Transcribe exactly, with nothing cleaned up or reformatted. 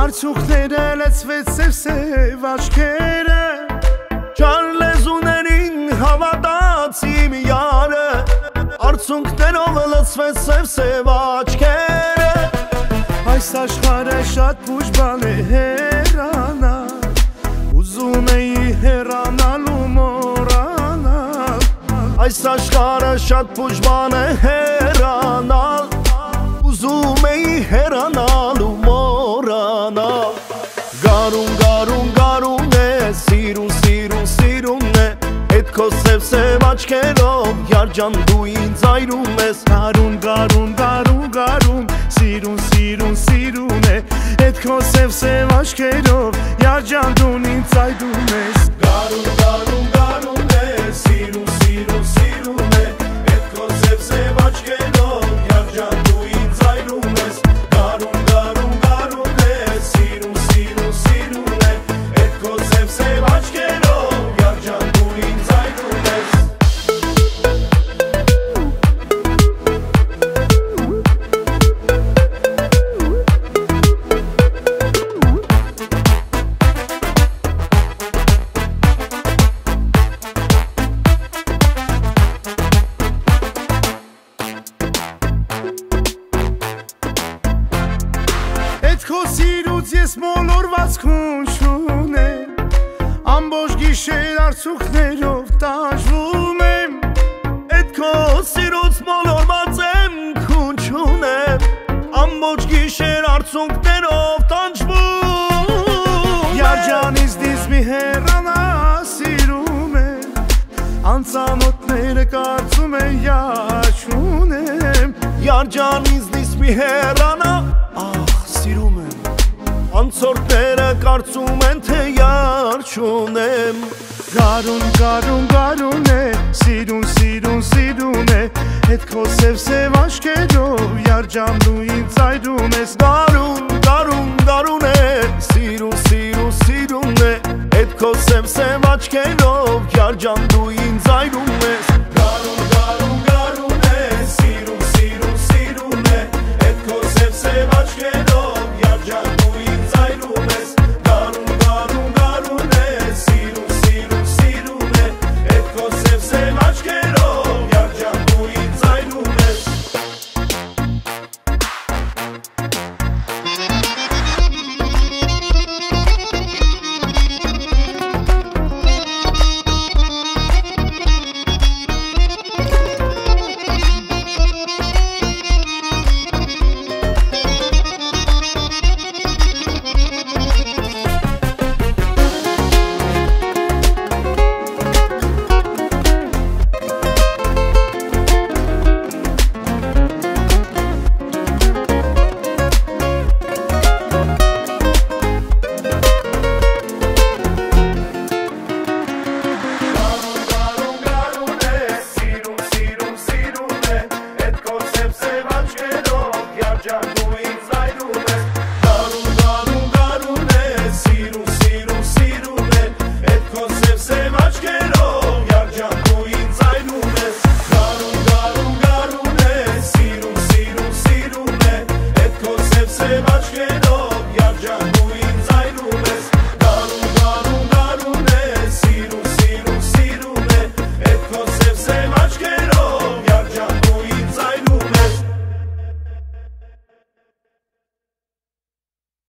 Արցունքները լցվեց սև-սև աչքերը, Չար լեզուներին հավատաց իմ յարը, Արցունքներով լցվեց սև-սև աչքերը, Այս աշխարհը շատ ուժ բան է հեռանալ, Ուզում էի հեռանալ ու մոռանալ, Այս աշխարհը շատ ուժ բան է հեռանալ, Ուզում էի հեռանալ ու մոռանալ, Գարուն, գարուն, գարուն է, սիրուն, սիրուն, սիրուն է, Էդ քո սև-սև աչքերով, յարջան դու ինձ այրում ես, Գարուն, գարուն, գարուն, գարուն, սիրուն, սիրուն, սիրուն է, Էդ քո սև-սև աչքերով, յարջան դու ինձ այրում ես, Գարուն, գարուն, գարուն է, սիրուն, սիրուն, սիրուն է, Էդ քո սև-սև աչքերով, յարջան դու ինձ այրում ես, Գարուն, գարուն, գարուն է, սիրուն, սիրուն, սիրուն է, Էդ քո սև-սև աչքերով, յարջան դու ինձ այրում ես, Էդ քո սիրուց ես մոլորված քուն չունեմ, Ամբողջ գիշեր արցունքներով տանջվում եմ, Էդ քո սիրուց մոլորված եմ քուն չունեմ, Ամբողջ գիշեր արցունքներով տանջվում եմ, Յարջանից դից մի հեռանա սիրում եմ, Անծանոթները կարծում են յար չունեմ, Յարջանից դից մի հեռանա սիրում եմ, Անցորդները կարծում են, թե յար չունեմ, Գարուն, գարուն, գարուն է, սիրուն, սիրուն, սիրուն է, Էդ քո սև-սև աչքերով, յարջան դու ինձ այրում ես, Գարուն, գարուն, գարուն է, սիրուն, սիրուն, սիրուն է, Էդ քո սև-սև աչքերով, յարջան դու ինձ այրում ես, Գարուն, գարուն, գարուն է, սիրուն, սիրուն, սիրուն է, Էդ քո սև-սև աչքերով, յարջան դու ինձ այրում ես, Գարուն, գարուն, գարուն է, սիրուն, սիրուն, սիրուն է, Էդ քո սև-սև աչքերով, յարջան դու ինձ այրում ես, Յարջան